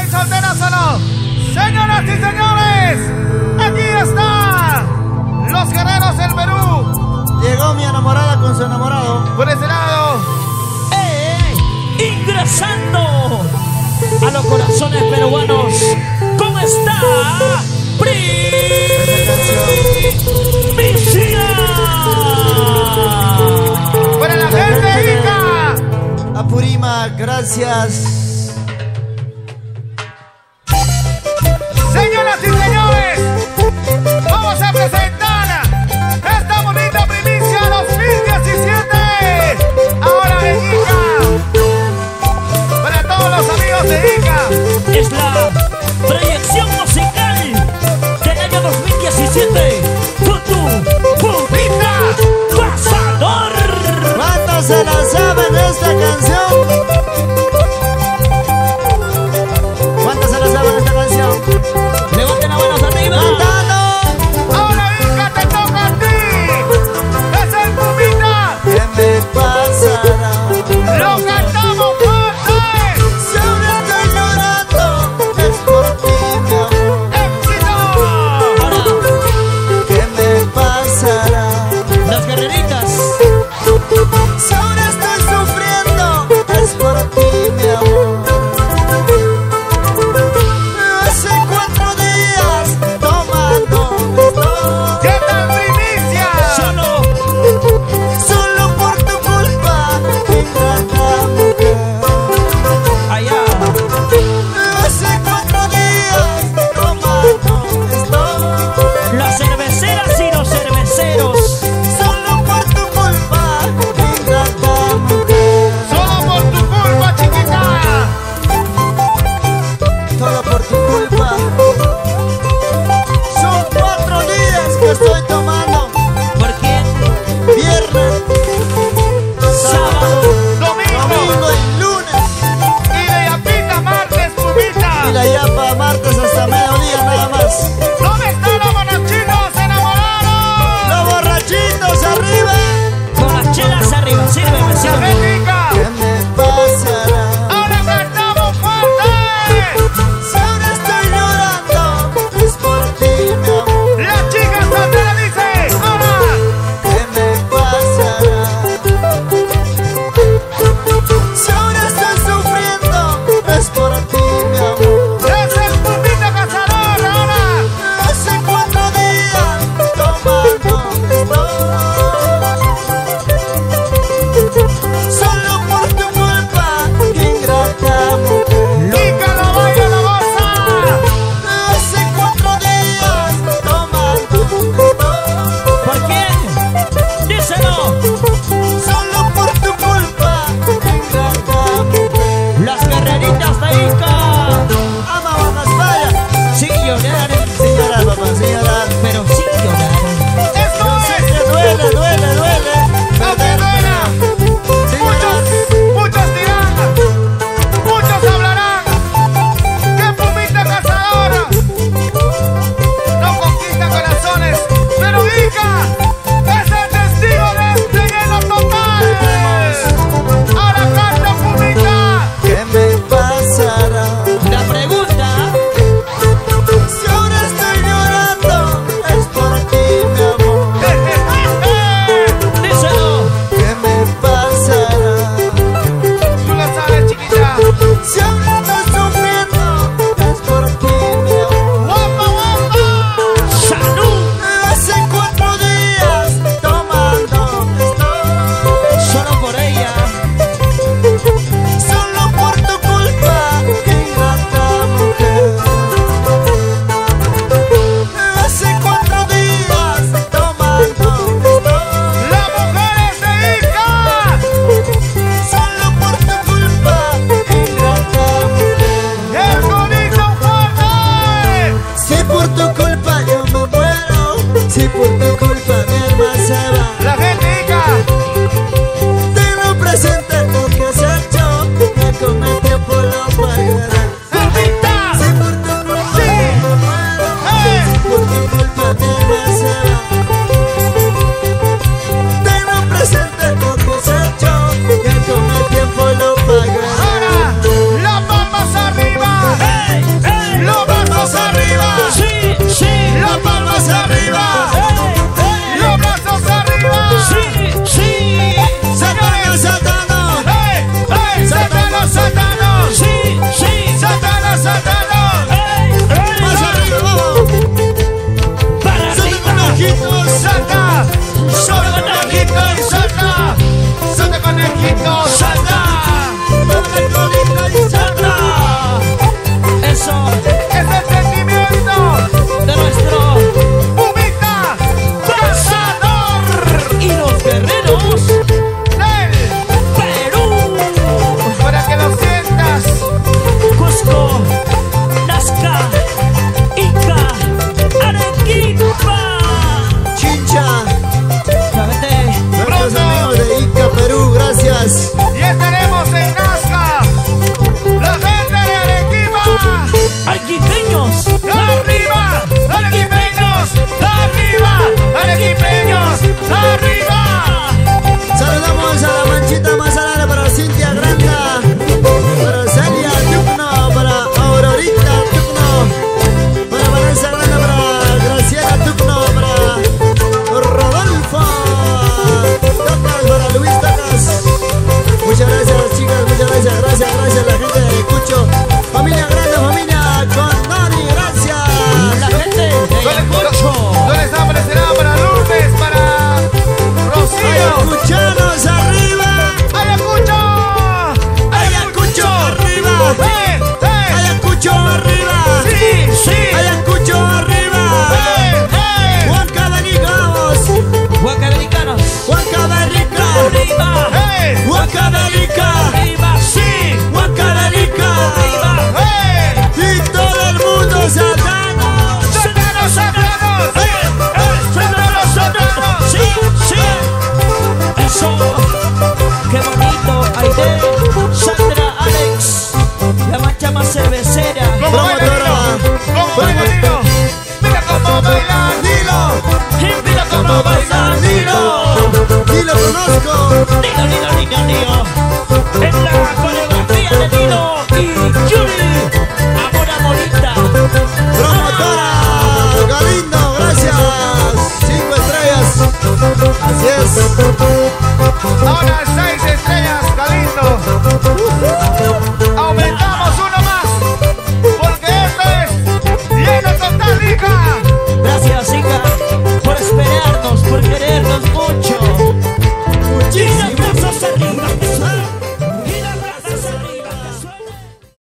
y solteras o no. Señoras y señores, aquí están los guerreros del Perú. Llegó mi enamorada con su enamorado. Por ese lado, ingresando a los corazones peruanos. ¿Cómo está? Primicia. para la gente de Ica. Apurima, gracias. Señoras y señores, vamos a presentar esta bonita primicia 2017. Ahora en Ica. Para todos los amigos de Ica. Es la proyección musical del año 2017. ¡Pita! ¡Pasador! ¿Cuántos se la saben esta canción? cervecera. ¿Cómo baila Nilo? ¿Cómo baila Nilo? Mira cómo baila Nilo. Y mira cómo baila Nilo. Ni lo conozco. Nilo, Nilo, Nilo, Nilo.